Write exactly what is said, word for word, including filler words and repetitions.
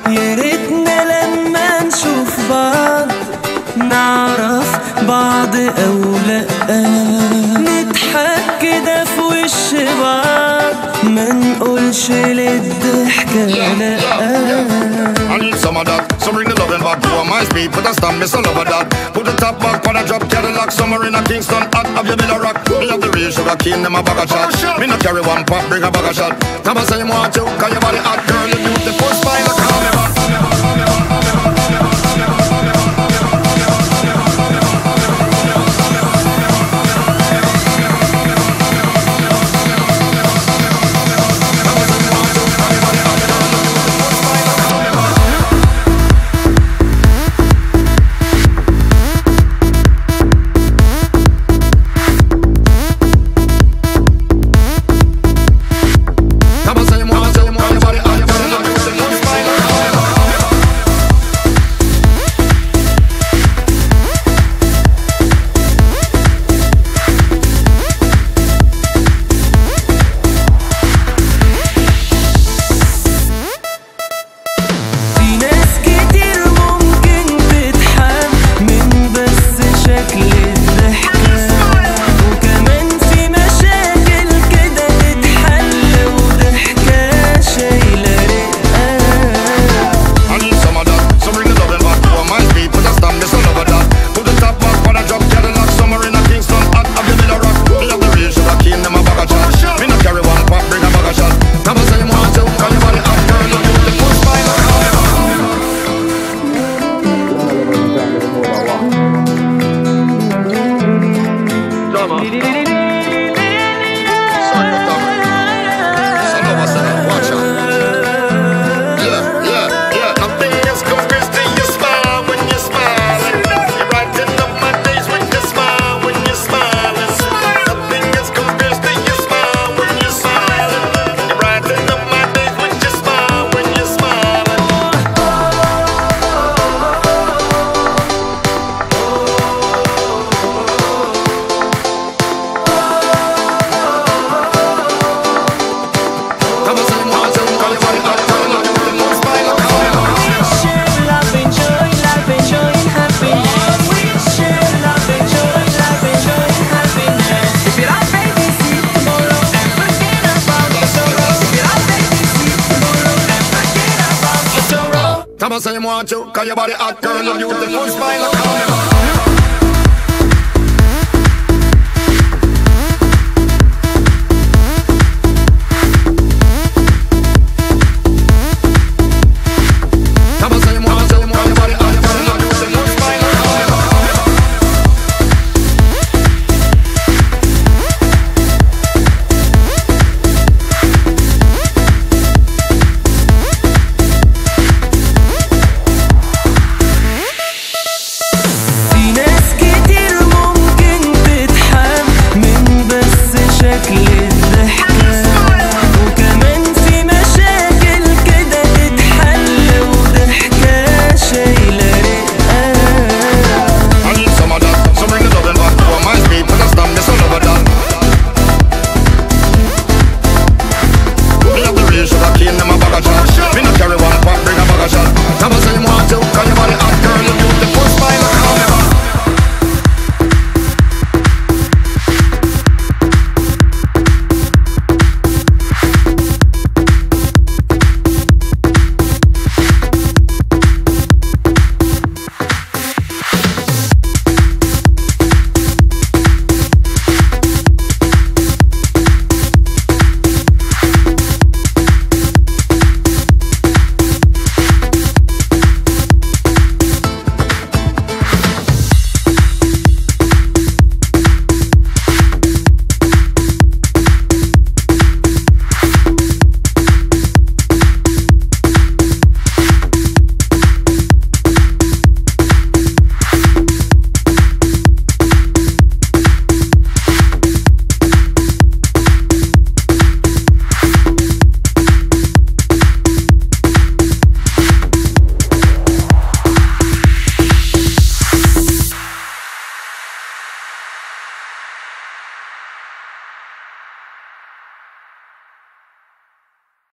يا ريتنا لما نشوف بعض نعرف بعض أو لأ، نضحك كده في وش بعض ما نقولش للضحكة لأ. I need some of that, so bring the loving back to my speed. Put a stamp, me so love of that. Put the top back on a drop Cadillac. Somewhere in a Kingston, hot of your middle rock. Me have the real sugar cane, them a bag of shot. Me not carry one pop, bring a bag of shot. Never say you want to, cause your body hot, girl. You beautiful smile, like call me back. Never say you want to, cause your body hot, girl. You beautiful smile, like